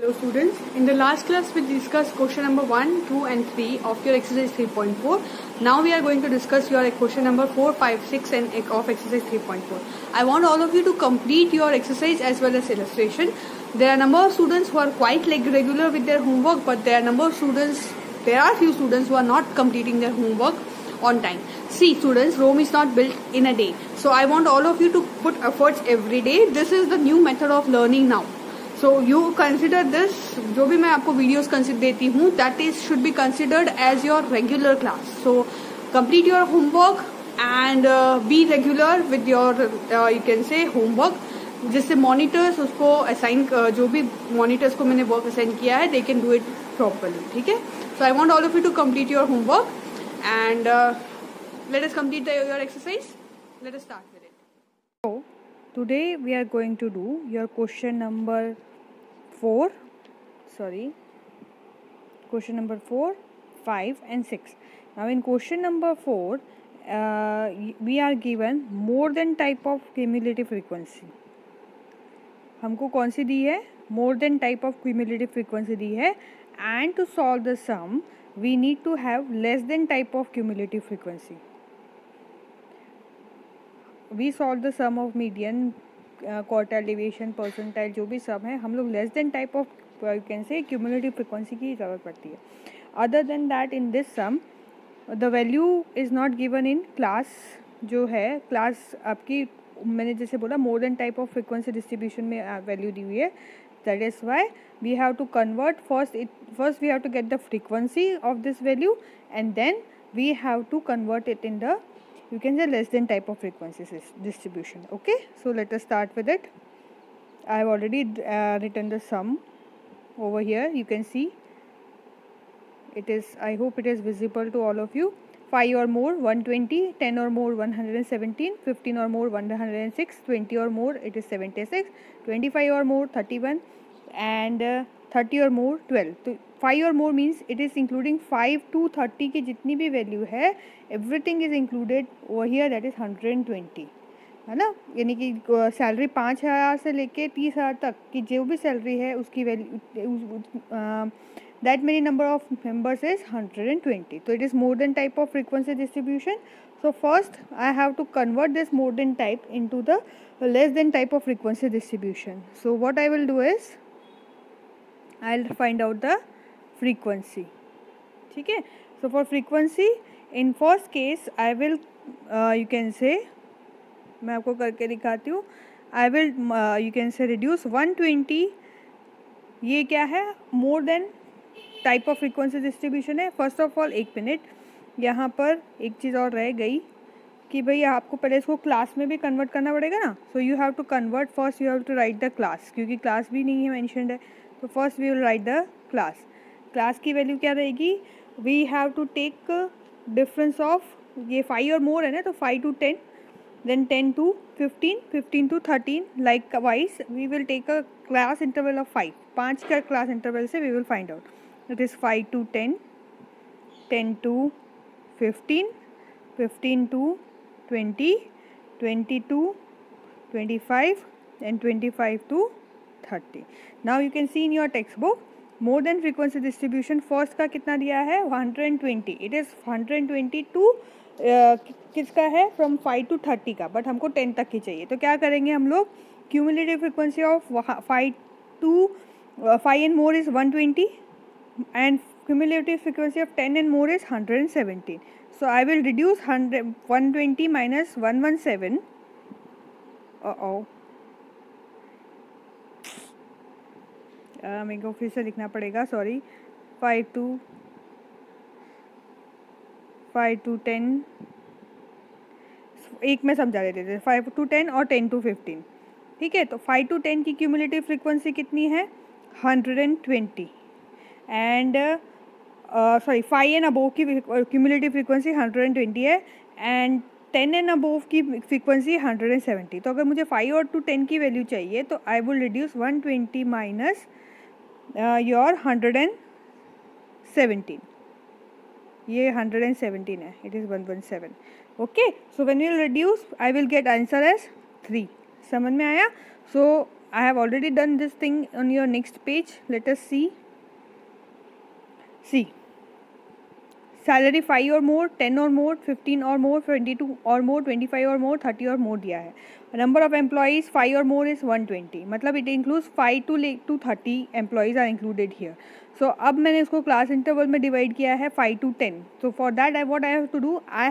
Hello students, in the last class we discussed question number 1, 2 and 3 of your exercise 3.4. Now we are going to discuss your question number 4, 5, 6 and of exercise 3.4. I want all of you to complete your exercise as well as illustration. There are a number of students who are quite regular with their homework, but there are few students who are not completing their homework on time. See students, Rome is not built in a day. So I want all of you to put efforts every day. This is the new method of learning now. So you consider this, जो भी मैं आपको videos consider देती हूँ, that is should be considered as your regular class. So complete your homework and be regular with your you can say homework. जिससे monitors उसको assign, जो भी monitors को मैंने work assign किया है, they can do it properly. ठीक है? So I want all of you to complete your homework and let us complete your exercise. Let us start with it. So today we are going to do your question number 4, question number 4, 5 and 6. Now in question number 4, we are given more than type of cumulative frequency. हमको कौन सी दी है? More than type of cumulative frequency दी है, and to solve the sum we need to have less than type of cumulative frequency. We solve the sum of median, quartile, deviation, percentile, जो भी sum है, हम लोग less than type of you can say cumulative frequency की ज़रूरत पड़ती है. Other than that, in this sum, the value is not given in class. जो है class आपकी, मैंने जैसे बोला more than type of frequency distribution में value दी हुई है. That is why we have to convert first we have to get the frequency of this value, and then we have to convert it in the, you can say, less than type of frequency distribution. Okay, so let us start with it. I have already written the sum over here. You can see it is, I hope it is visible to all of you. 5 or more 120, 10 or more 117, 15 or more 106, 20 or more it is 76, 25 or more 31 and 30 or more 12. तो 5 or more means it is including 5 to 30 की जितनी भी value है, everything is included over here, that is 120, है ना. यानी कि salary 5,000 से लेके 30,000 तक की जो भी सैलरी है उसकी value, that many number of members is 120. So it is more than type of frequency distribution. So first I have to convert this more than type into the less than type of frequency distribution. So what I will do is I'll find out the frequency. ठीक है. So for frequency, in first case I will you can say, मैं आपको करके दिखाती हूँ. I will you can say reduce 120. ये क्या है? More than type of frequency distribution है. फर्स्ट ऑफ ऑल एक मिनट, यहाँ पर एक चीज़ और रह गई कि भाई आपको पहले इसको क्लास में भी कन्वर्ट करना पड़ेगा ना. So you have to convert, first you have to write the class, क्योंकि क्लास भी नहीं है मेंशन्ड है. तो first we will write the class. Class की वैल्यू क्या रहेगी? We have to take difference of, ये 5 और मोर है ना, तो 5 to 10, then 10 to 15, 15 to 13, likewise we will take a class interval of 5. 5 का क्लास इंटरवल से we will find out. It is 5 to 10, 10 to 15, 15 to 20, 20 to 25 and 25 to 30. Now you can see in your textbook more than frequency distribution first का कितना दिया है? 120. It is 120 to किसका है? From 5 to 30 का, but हमको 10 तक की चाहिए. तो क्या करेंगे हम लोग? Cumulative frequency of 5 and more is 120. And cumulative frequency of 10 and more is 117. So I will reduce 120 minus 117. मेरे को फिर से लिखना पड़ेगा, सॉरी. 5 to 10, एक में समझा देते थे. 5 to 10 और 10 to 15. ठीक है. तो 5 to 10 की क्यूमुलेटिव फ्रीक्वेंसी कितनी है? 120. एंड सॉरी 5 एंड अबोव की क्यूमुलेटिव फ्रीक्वेंसी 120 है, एंड 10 एंड अबोव की फ्रीक्वेंसी 170. तो अगर मुझे 5 और टू 10 की वैल्यू चाहिए तो I will reduce 120 minus your 117. ये 117 है, it is 117. Okay. So when you will reduce I will get answer as 3. समझ में आया? So I have already done this thing on your next page. Let us see. See, salary 5 और मोर, 10 और मोर, 15 और मोर, 22 और मोर, 25 और मोर, 30 और मोर दिया है. नंबर ऑफ एम्प्लॉइज 5 और मोर इज 120. मतलब it includes 5 to 30 employees are included here. So अब मैंने इसको क्लास इंटरवल में डिवाइड किया है 5 to 10. So for that I what I have to do, I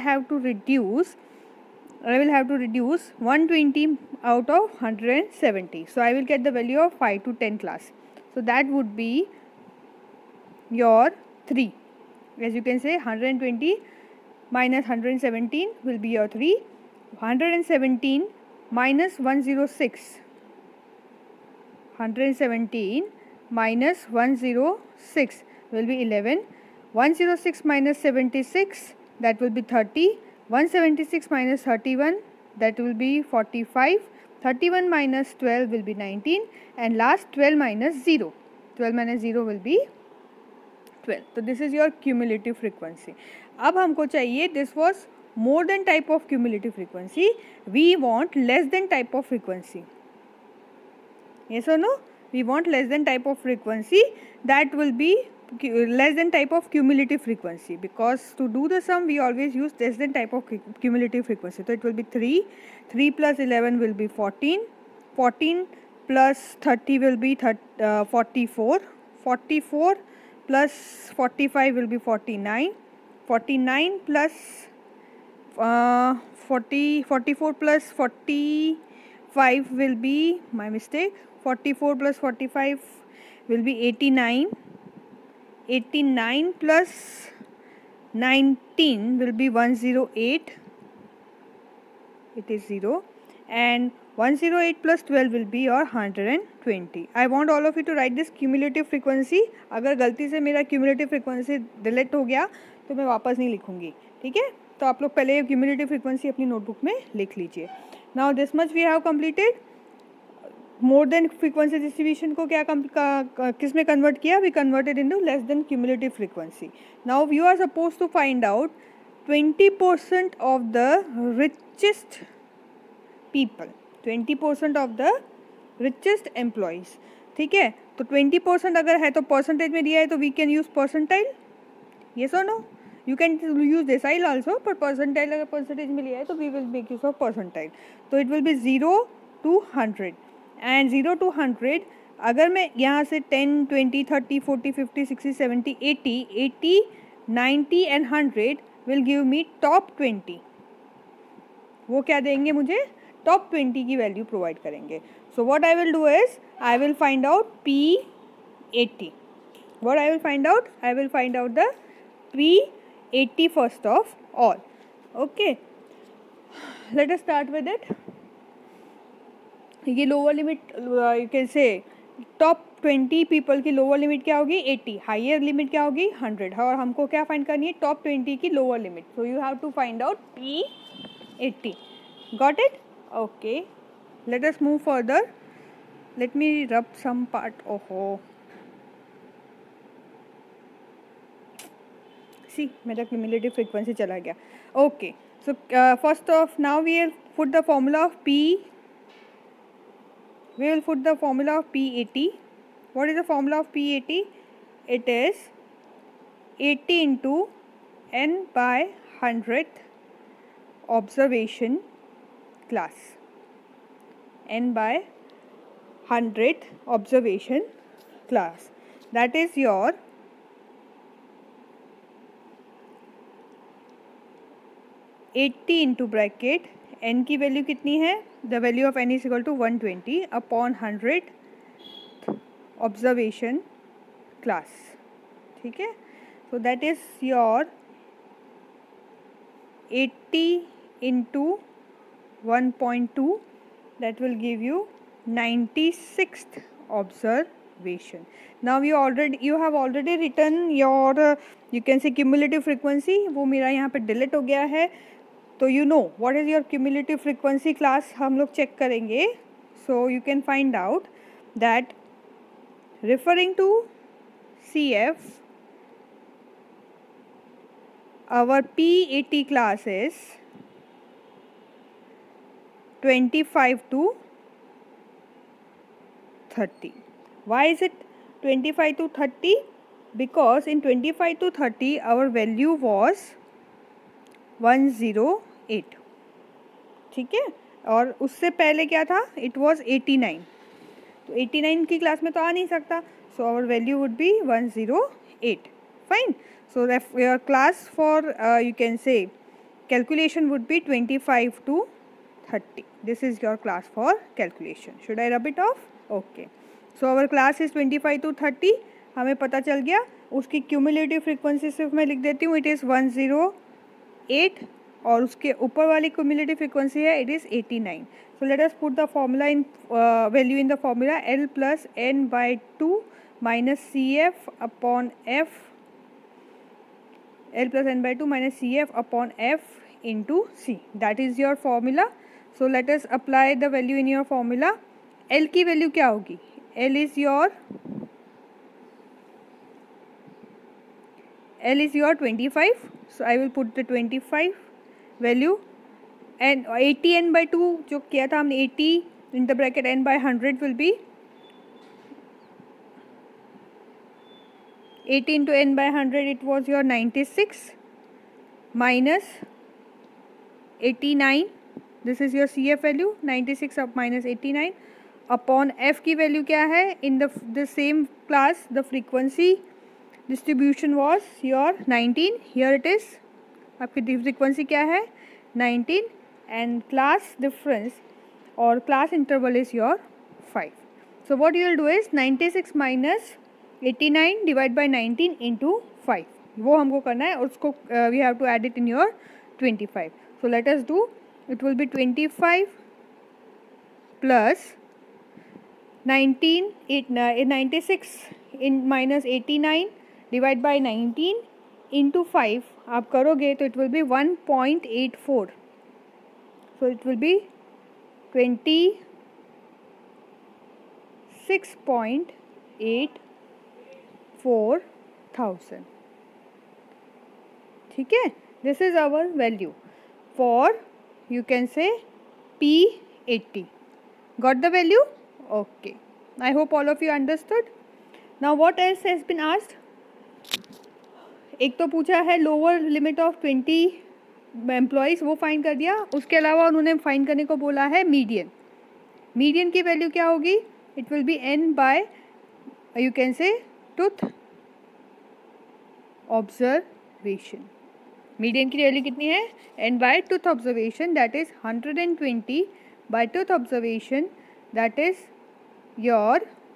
will have to reduce 120 out of 170. So I will get the value of 5 to 10 class. So that would be your 3. As you can say, 120 minus 117 will be your 3. 117 minus 106. 117 minus 106 will be 11. 106 minus 76, that will be 30. 176 minus 31, that will be 45. 31 minus 12 will be 19. And last 12 minus 0. 12 minus 0 will be 12. So this is your cumulative frequency. अब हमको चाहिए, this was more than type of cumulative frequency. We want less than type of frequency. Yes or no? We want less than type of frequency. That will be less than type of cumulative frequency, because to do the sum we always use less than type of cumulative frequency. So it will be 3. 3 plus 11 will be 14. 14 plus 30 will be 44. 44 plus 45 will be 49. 49 plus 44 plus 45 will be, my mistake, 44 plus 45 will be 89. 89 plus 19 will be 108. It is 0. And 108 plus 12 will be your 120. I want all of you to write this cumulative frequency. अगर गलती से मेरा cumulative frequency delete हो गया तो मैं वापस नहीं लिखूंगी, ठीक है? तो आप लोग पहले cumulative frequency अपनी नोटबुक में लिख लीजिए. Now this much we have completed. More than frequency distribution को क्या किस में कन्वर्ट किया? We converted into less than cumulative frequency. Now you are suppose to find out 20% of the richest people, 20% of the richest employees. ठीक है, तो 20% अगर है तो परसेंटेज में दिया है तो we can use percentile. Yes और no? You can use decile also, पर परसेंटाइल अगर परसेंटेज में लिया है तो we will make use of percentile. तो it will be 0 to 100. And 0 to 100, अगर मैं यहाँ से 10, 20, 30, 40, 50, 60, 70, 80, 90 and 100 will give me top 20. वो क्या देंगे मुझे? टॉप 20 की वैल्यू प्रोवाइड करेंगे. So what I will do is I will find out P80. What I will find out? I will find out the P80 first of all. Okay, let us start with it. ये lower limit you can say top 20 people की lower limit क्या होगी? 80. Higher limit क्या होगी? 100. और हमको क्या find करनी है? टॉप 20 की lower limit. So you have to find out P80. Got it? Okay, let us move further. Let me rub some part. ओहो, सी मेरा क्यूमुलेटिव फ्रीक्वेंसी चला गया. Okay, so first of now we will put the formula of we will put the formula of P80. What is the formula of P80? It is 80 into n by 100th observation class. N by 100th observation class. That is your 80 into bracket n की value कितनी है? The value of n is equal to 120 upon 100 observation class. ठीक है, so that is your 80 into 1.2, that will give you 96th observation. Now you have already written your you can say cumulative frequency. वो मेरा यहाँ पे delete हो गया है. तो you know what is your cumulative frequency class हम लोग चेक करेंगे. So you can find out that referring to CF, our P80 class is 25 to 30. Why is it 25 to 30? Because in 25 to 30 our value was 108. ठीक है, और उससे पहले क्या था, इट वॉज 89. तो 89 की क्लास में तो आ नहीं सकता, so our value would be 108. Fine. So your class for you can say calculation would be 25 to 30. This is your class for calculation. Should I rub it off? Okay. So our class is 25 to 30. हमें पता चल गया. उसकी cumulative frequency सिर्फ मैं लिख देती हूँ, इट इज़ 108, और उसके ऊपर वाली क्यूमुलेटिव फ्रीक्वेंसी है, it is 89. So let us put the formula in value in the formula. L plus n by 2 minus CF upon F. L plus n by 2 minus CF upon F into C. That is your formula. So let us apply the value in your formula. L की value क्या होगी? L is your 25. So I will put the 25 value. And 80 n by 2 जो किया था हमने, 80 in the bracket n by 100 will be 80 into n by 100, it was your 96 minus 89. This is your CF value, 96 up minus 89 upon F की value क्या है? In the same class the frequency distribution was your 19. Here it is. आपकी frequency क्या है? 19. And class difference or class interval is your 5. So what you will do is 96 minus 89 divide by 19 into 5. वो हमको करना है, और उसको we have to add it in your 25. So let us do. It will be 25 plus 96 in minus 89 divide by 19 into 5. आप करोगे तो it will be 1.84. So it will be 26.84,000. ठीक है. This is our value for, you can say, P80. Got the value? Okay. I hope all of you understood. Now what else has been asked? एक तो पूछा है lower limit of 20 employees, वो find कर दिया. उसके अलावा उन्होंने फाइंड करने को बोला है मीडियन. मीडियन की वैल्यू क्या होगी? It will be n by, you can say, tooth observation. Median की वैल्यू कितनी है? n by tooth observation, that is 120 by tooth observation, that is your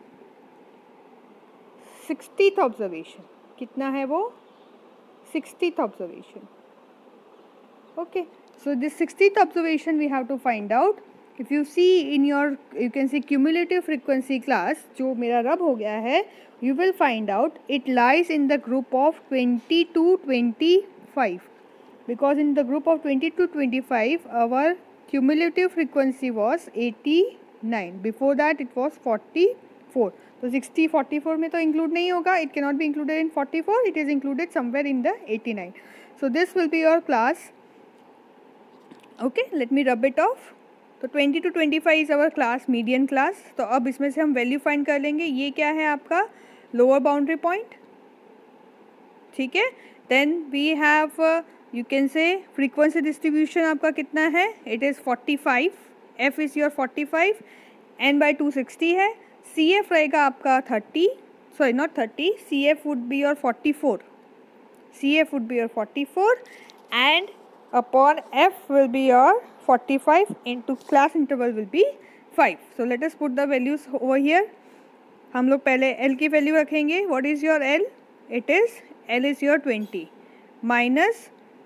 60th observation. कितना है वो? 60th observation. Okay, so this 60th observation we have to find out. If you see in your, you can see, cumulative frequency class जो मेरा रब हो गया है, you will find out it lies in the group of 20 to 25, because in the group of 20 to 25 our cumulative frequency was 89. Before that it was 44. तो 60 44 में तो include नहीं होगा. It can not be included in 44. It is included somewhere in the 89. So this will be your class. Okay, let me rub it off. तो 20 to 25 is our class, median class. तो अब इसमें से हम value find कर लेंगे. ये क्या है आपका? Lower boundary point. ठीक है. Then we have, you can say, frequency distribution आपका कितना है? It is 45. F is your 45. n by 260 है. CF रहेगा आपका 30, sorry not 30, CF would be your 44. CF would be your 44 and upon F will be your 45 into class interval will be 5. So let us put the values over here. हम लोग पहले L की value रखेंगे. What is your L? It is, L is your 20 minus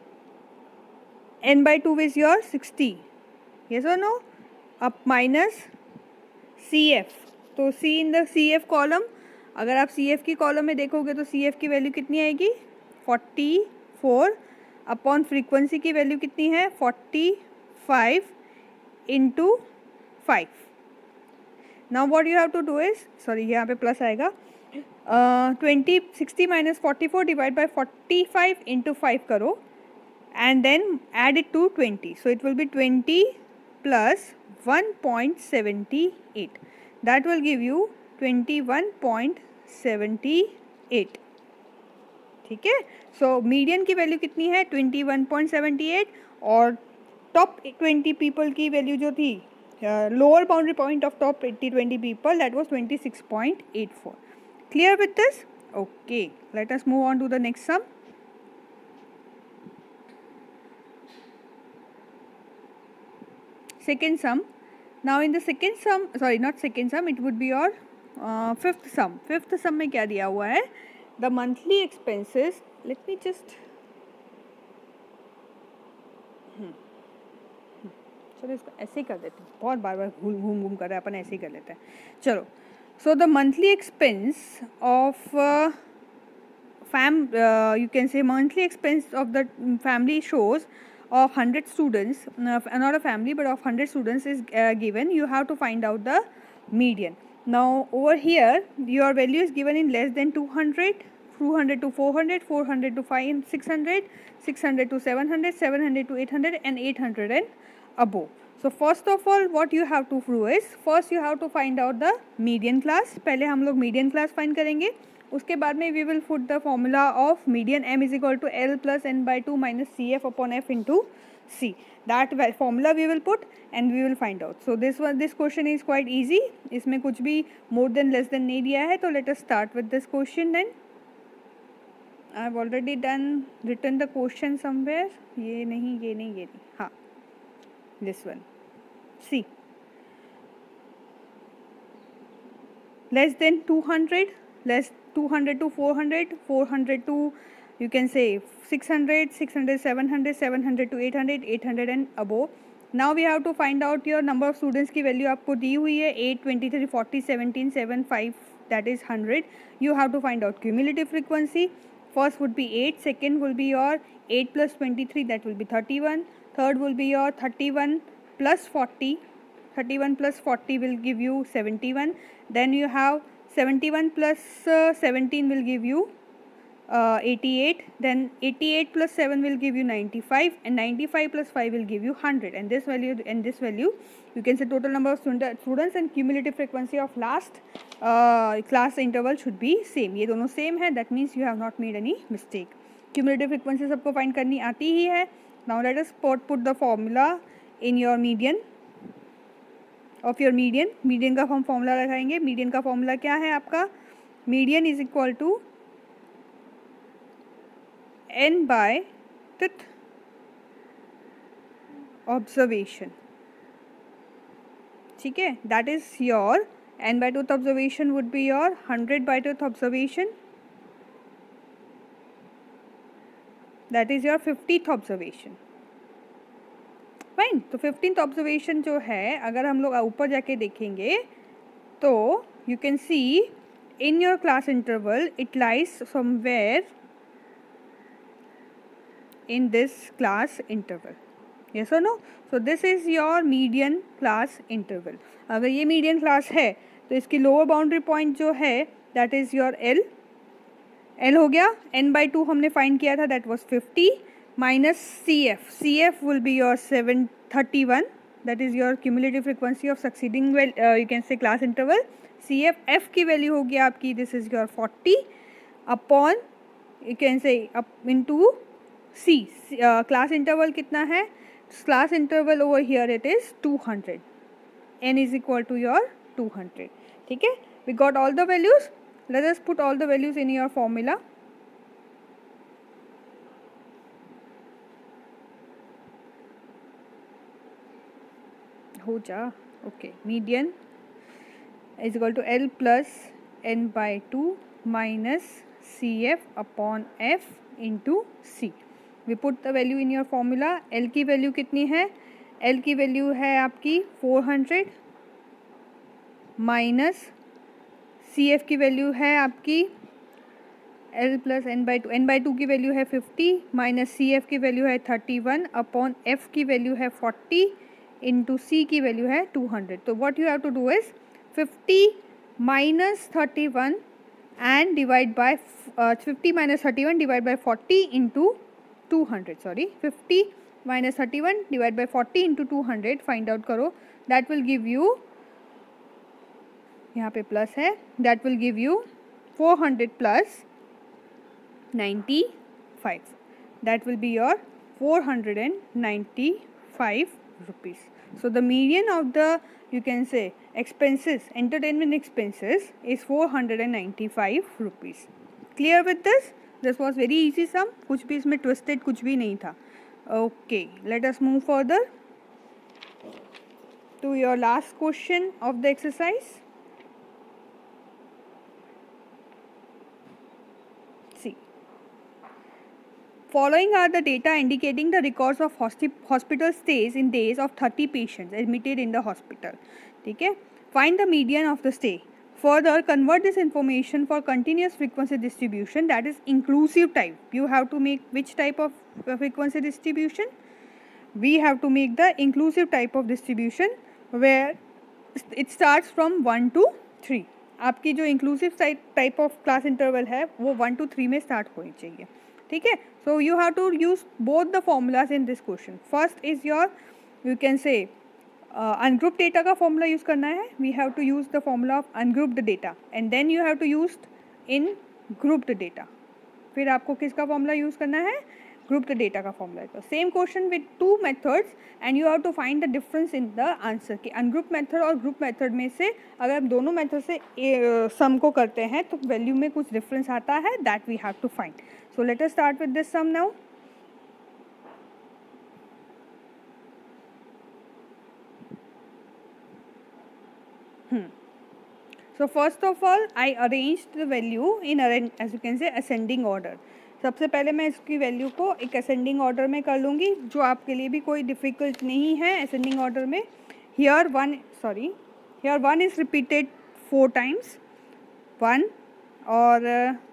n by 2 is your 60. Yes or no? Up minus CF. तो C in the CF column, अगर आप CF की column में देखोगे तो CF की वैल्यू कितनी आएगी? 44 अपॉन फ्रीक्वेंसी की वैल्यू कितनी है? 45 into 5. Now what you have to do is, sorry यहाँ पे प्लस आएगा, 60 माइनस 44 डिवाइड बाई 45 इंटू 5 करो and then add it to 20. So it will be 20 plus 1.78. That will give you 21.78, ठीक है। So median की value कितनी है 21.78 और टॉप 20 पीपल की वैल्यू जो थी lower boundary point of top 20 people that was 26.84. Clear with this? Okay, let us move on to the next sum. Second sum. Now in the second sum, sorry not second sum, it would be your fifth sum. Fifth sum में क्या दिया हुआ है? The monthly expenses. Let me just चलो इसको ऐसे ही कर देते हैं, बहुत बार बार घूम घूम कर रहे हैं, अपन ऐसे ही कर लेते हैं. चलो, so the monthly expense of you can say monthly expense of the family shows of 100 students, not a family but of 100 students is given. You have to find out the median. Now over here your value is given in less than 200, 200 to 400, 400 to 500, 600, 600 to 700, 700 to 800 and 800 and above. So first of all what you have to do is first you have to find out the median class. पहले हम लोग median class find करेंगे, उसके बाद में we will put the formula of median m is equal to L plus n by 2 minus CF upon F into C. That formula we will put and we will find out. So this question is quite easy. इसमें कुछ भी more than less than नहीं दिया है, तो let us start with this question then. I have already written the question somewhere. ये नहीं, हाँ, this one. See, less than 200, less 200 to 400, 400 to you can say 600, 600, 700, 700 to 800, 800 and above. Now we have to find out your number of students की value आपको दी हुई है 8, 23, 40, 17, 7, 5 that is 100. You have to find out cumulative frequency. First would be 8, second will be your 8 plus 23 that will be 31, third will be your 31 plus 40, 31 plus 40 will give you 71, then you have 71 plus 17 will give you 88, then 88 plus 7 will give you 95 and 95 plus 5 will give you 100 and this value you can say total number of students and cumulative frequency of last class interval should be same. ये दोनों same है, that means you have not made any mistake. Cumulative frequency सबको find करनी आती ही है. Now let us put the formula in your median of your median. Median का हम formula लगाएंगे. मीडियन का फॉर्मूला क्या है आपका? Median is equal to n by fifth observation, ठीक है. That is your n by fifth observation would be your 100 by fifth observation, that is your 50th observation. Fine. तो 15th ऑब्जर्वेशन जो है अगर हम लोग ऊपर जाके देखेंगे तो you can see in your class interval it lies somewhere in this class interval. Yes और no? So this is your median class interval. अगर ये मीडियन क्लास है तो इसकी लोअर बाउंड्री पॉइंट जो है दैट इज योर एल हो गया. n by 2 हमने फाइंड किया था, that was 50 minus CF. CF will be your 731. That is your cumulative frequency of succeeding you can say class interval. CF F की value होगी आपकी, this is your 40 upon you can say up into C. Class interval कितना है? Class interval over here it is 200. N is equal to your 200. ठीक है? We got all the values. Let us put all the values in your formula. हो जा. Okay, median is equal to L plus n by 2 minus CF upon F into C. We put the value in your formula. L की value कितनी है? L की value है आपकी 400 minus CF की value है आपकी L प्लस n by 2 की वैल्यू है 50 माइनस CF की वैल्यू है 31 अपॉन F की वैल्यू है 40 इंटू C की वैल्यू है 200. तो what you have to do is 50 minus 31 and divide by 50 minus 31 divide by 40 into 200. Sorry, 50 minus 31 divide by 40 into 200 find out करो. That will give you यहाँ पे plus है, that will give you 400 plus 95, that will be your 495 rupees. So the median of the, you can say, expenses, entertainment expenses is 495 rupees. Clear with this? This was very easy sum, कुछ भी इसमें twisted कुछ भी नहीं था. Okay, let us move further to your last question of the exercise. See, following are the data indicating the records of hospital stays in days of 30 patients admitted in the hospital. ठीक है, find the median of the stay. Further, convert this information for continuous frequency distribution, that is inclusive type. You have to make which type of frequency distribution? We have to make the inclusive type of distribution where it starts from 1 to 3. आपकी जो inclusive type of class interval है वो 1 to 3 में start होनी चाहिए. ठीक है, so you have to use both the formulas in this question. First is your, you can say, ungrouped data का formula use करना है. We have to use the formula of ungrouped data and then you have to use in grouped data. फिर आपको किसका formula use करना है? Grouped data का formula. तो same question with two methods and you have to find the difference in the answer कि ungrouped method और group method में से अगर हम दोनों method से sum को करते हैं तो value में कुछ difference आता है, that we have to find. So let us start with this sum now. So first of all, I arranged the value in, as you can say, ascending order. सबसे पहले मैं इसकी वैल्यू को एक असेंडिंग ऑर्डर में कर लूँगी, जो आपके लिए भी कोई डिफ़िकल्ट नहीं है असेंडिंग ऑर्डर में. Here one is repeated 4 times, 1 और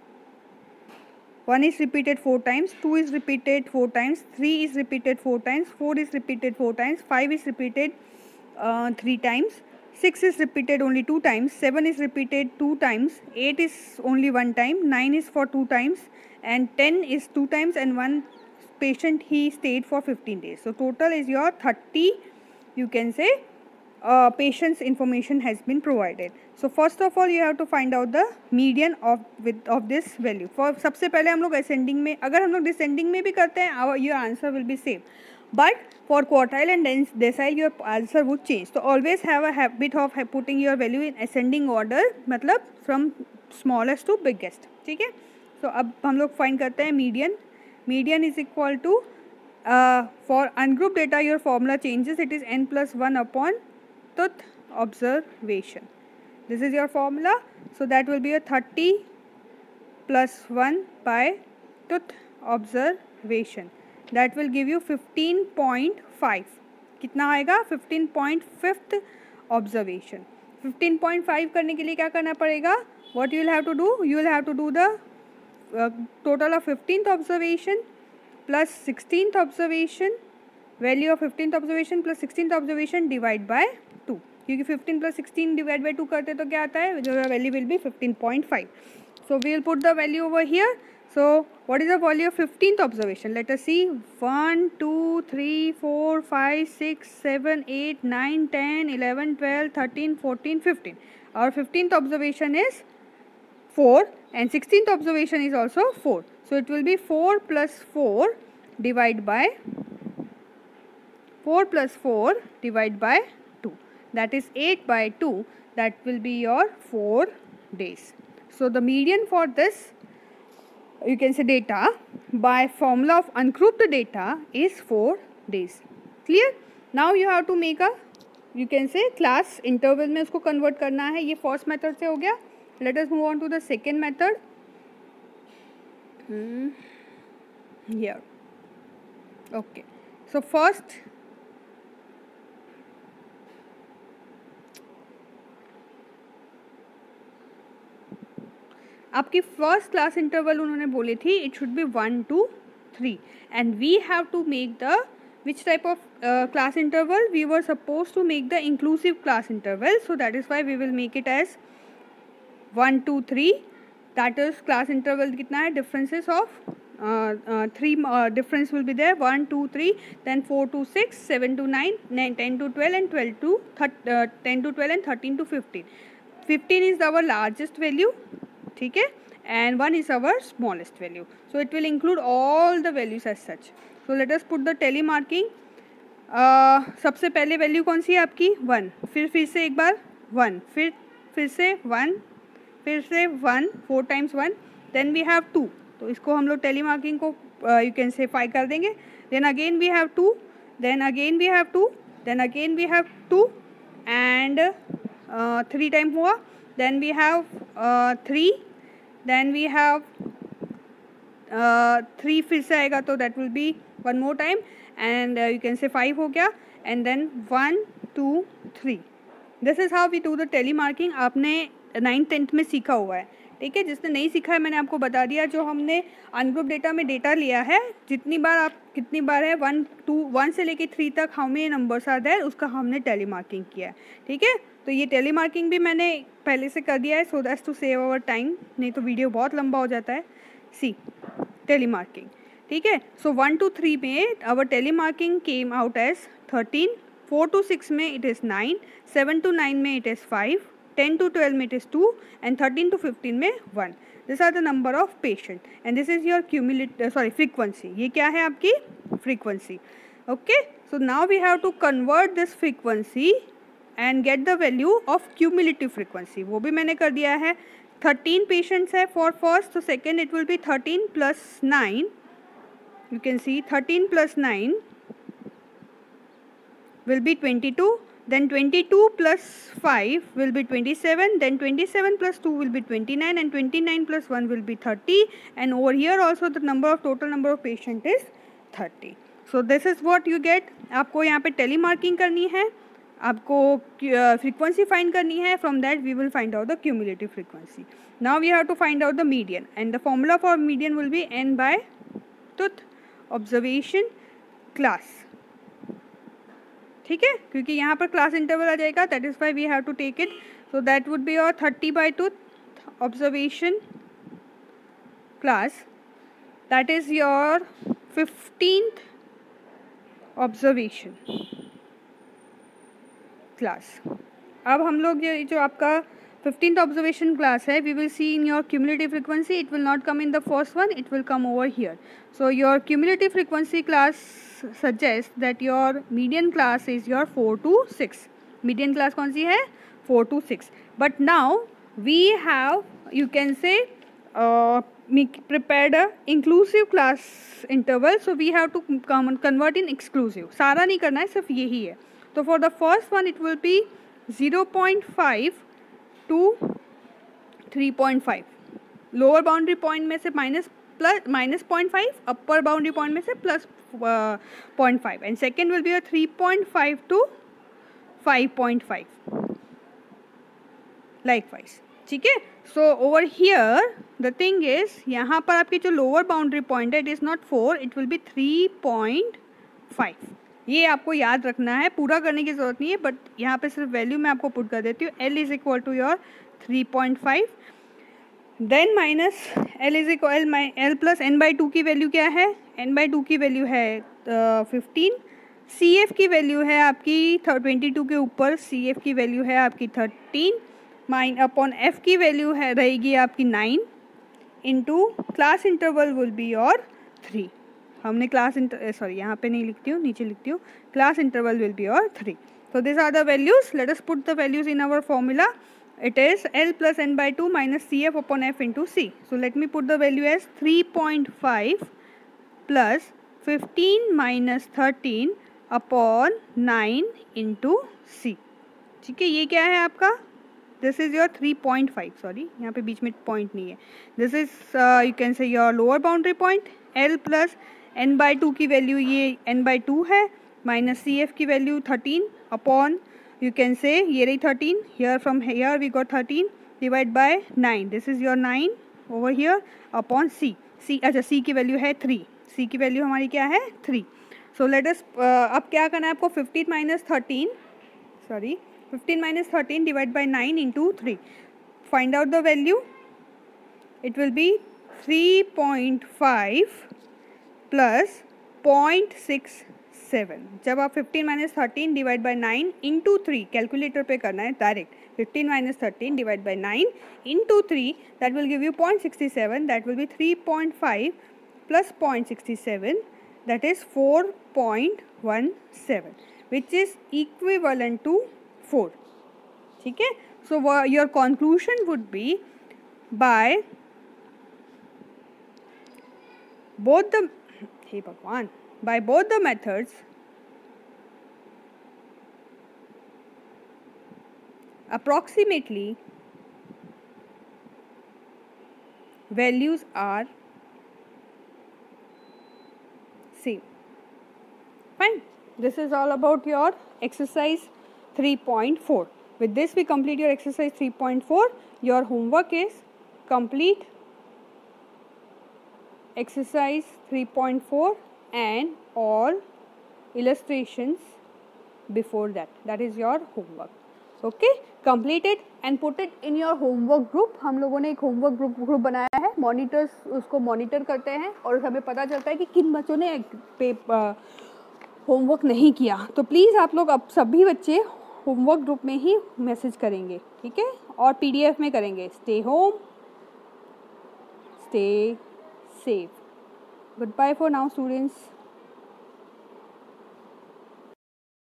1 is repeated 4 times, 2 is repeated 4 times, 3 is repeated 4 times, 4 is repeated 4 times, 5 is repeated 3 times, 6 is repeated only 2 times, 7 is repeated 2 times, 8 is only 1 time, 9 is for 2 times, and 10 is 2 times, and one patient he stayed for 15 days. So total is your 30, you can say, patient's information has been provided. So first of all you have to find out the median of this value. For सबसे पहले हम लोग ascending में, अगर हम लोग descending में भी करते हैं, your answer will be same. But for quartile and decile your answer would change. So always have a habit of putting your value in ascending order, मतलब from smallest to biggest. ठीक है, so अब हम लोग find करते हैं median. Median is equal to for ungrouped data your formula changes. It is n plus 1 upon tooth observation. This is your formula. So that will be a 30 plus 1 by tooth observation. That will give you 15.5. कितना आएगा? 15.5th observation. 15.5 करने के लिए क्या करना पड़ेगा? What you will have to do? You will have to do the total of 15th observation plus 16th observation, value of 15th observation plus 16th observation divide by 2. क्योंकि 15 plus 16 divide by 2 करते तो क्या आता है? जो value will be 15.5. So we will put the value over here. So what is the value of 15th observation? Let us see. 1, 2, 3, 4, 5, 6, 7, 8, 9, 10, 11, 12, 13, 14, 15. Our 15th observation is 4 and 16th observation is also 4. So it will be 4 plus 4 divided by 4 plus 4 divided by 2. That is 8 by 2. That will be your 4 days. So the median for this, you can say, data by formula of ungrouped data is 4 days. Clear? Now you have to make a, you can say, class interval में उसको convert करना है. ये first method से हो गया. Let us move on to the second method. Here. Okay. So first, आपकी first class interval उन्होंने बोली थी it should be 1 to 3 and we have to make the which type of class interval? We were supposed to make the inclusive class interval, so that is why we will make it as 1 2 3. That is class interval कितना है? Differences of 3 difference will be there, 1 2 3, then 4 to 6, 7 to 9, 10 to 12 and 10 to 12 and 13 to 15. 15 is our largest value, ठीक है, and 1 is our smallest value. So it will include all the values as such. So let us put the tally marking. सबसे पहले value कौन सी है आपकी 1, फिर से एक बार 1, फिर से 1, फिर से 1, 4 times 1, देन वी हैव 2. तो इसको हम लोग टेली मार्किंग को यू कैन से 5 कर देंगे. Then again we have 2, then again we have 2, then again we have 2 and 3 time हुआ. Then we have 3, then we have 3 फिर से आएगा तो that will be 1 more time and you can say 5 हो गया and then 1 2 3. This is how we do the tally marking. आपने 9th 10th में सीखा हुआ है, ठीक है. जिसने नहीं सीखा है मैंने आपको बता दिया. जो हमने अनग्रुप डेटा में डेटा लिया है, जितनी बार आप कितनी बार है 1 से लेके 3 तक how many numbers are there, उसका हमने टेली मार्किंग किया है, ठीक है. तो ये टेली मार्किंग भी मैंने पहले से कर दिया है so that's to save our time, नहीं तो वीडियो बहुत लंबा हो जाता है. सी टेली मार्किंग, ठीक है. सो 1 to 3 में our tally marking came out as 13, 4 to 6 में इट इज़ 9, 7 to 9 में इट इज़ 5, 10 to 12 में इट इज़ 2 एंड 13 to 15 में 1. This are the number of patient and this is your frequency. ये क्या है आपकी frequency. Okay, so now we have to convert this frequency and get the value of cumulative frequency. वो भी मैंने कर दिया है. 13 पेशेंट्स है फॉर फर्स्ट, तो second it will be 13 plus 9. You can see 13 plus 9 will be 22, then 22 plus 5 will be 27, then 27 plus 2 will be 29 and 29 plus 1 will be 30, and over here also the total number of patient is 30. So this is what you get. आपको यहाँ पे tele marking करनी है, आपको frequency find करनी है. From that we will find out the cumulative frequency. Now we have to find out the median and the formula for median will be n by twoth observation class, ठीक है, क्योंकि यहाँ पर class interval आ जाएगा. That is why we have to take it. So that would be your 30 by twoth observation class. That is your 15th observation class. अब हम लोग ये जो आपका 15th ऑब्जर्वेशन क्लास है, we will see in your cumulative frequency. It will not come in the first one, it will come over here. So your cumulative frequency class suggest that your median class is your 4 to 6. Median class कौन सी है 4 to 6. But now we have you can say prepared a inclusive class interval, so we have to convert in exclusive. सारा नहीं करना है, सिर्फ यही है. तो for the first one it will be 0.5 to 3.5. Lower boundary point में से -0.5, अपर बाउंड्री पॉइंट में से +0.5 and second will be 3.5 to 5.5 likewise, ठीक है. So over here the thing is, यहाँ पर आपकी जो लोअर बाउंड्री पॉइंट है it is not 4, it will be 3.5. ये आपको याद रखना है, पूरा करने की ज़रूरत नहीं है, बट यहाँ पे सिर्फ वैल्यू मैं आपको पुट कर देती हूँ. L is equal to your 3.5, then minus L plus n/2 की वैल्यू क्या है, n/2 की वैल्यू है 15, CF की वैल्यू है आपकी 22 के ऊपर, CF की वैल्यू है आपकी 13 अपॉन F की वैल्यू है रहेगी आपकी 9 into class interval will be your 3. हमने यहाँ पे नहीं लिखती हूँ, नीचे लिखती हूँ. Class interval will be your 3. So these are the values. Let us put the values in our formula. It is L plus n/2 minus CF upon F into C. So let me put the value as 3.5 plus 15 minus 13 upon 9 into C. ठीक है, ये क्या है आपका, this is your 3.5. Sorry, यहाँ पे बीच में point नहीं है. This is you can say your lower boundary point. L plus n/2 की वैल्यू ये n/2 है, माइनस CF की value 13 upon you can say ये रही 13. Here from here we got 13 divide by 9. This is your 9 over here upon C. अच्छा, C की value है 3. C की वैल्यू हमारी क्या है 3. सो लेट अस अब क्या करना है आपको, 15 minus 13 divided by 9 into 3. Find out the value. It will be 3.5 plus 0.67 7। जब आप 15 minus 13 divide by 9 into 3 calculator पे करना है direct, 15 minus 13 divide by 9 into 3, that will give you 0.67, that will be 3.5 plus 0.67, that is 4.17, which is equivalent to 4। ठीक है, so your conclusion would be by both the hey bhagwan by both the methods approximately values are same. Fine, this is all about your exercise 3.4. with this we complete your exercise 3.4. your homework is complete exercise 3.4 and all illustrations before that, that is your homework. Okay, complete it and put it in your homework group. हम लोगों ने एक homework group बनाया है, monitors उसको monitor करते हैं और हमें पता चलता है कि किन बच्चों ने होमवर्क नहीं किया। तो प्लीज़ आप लोग अब सभी बच्चे होमवर्क ग्रुप में ही मैसेज करेंगे, ठीक है, और PDF में करेंगे। Stay home, stay safe. Goodbye for now, students.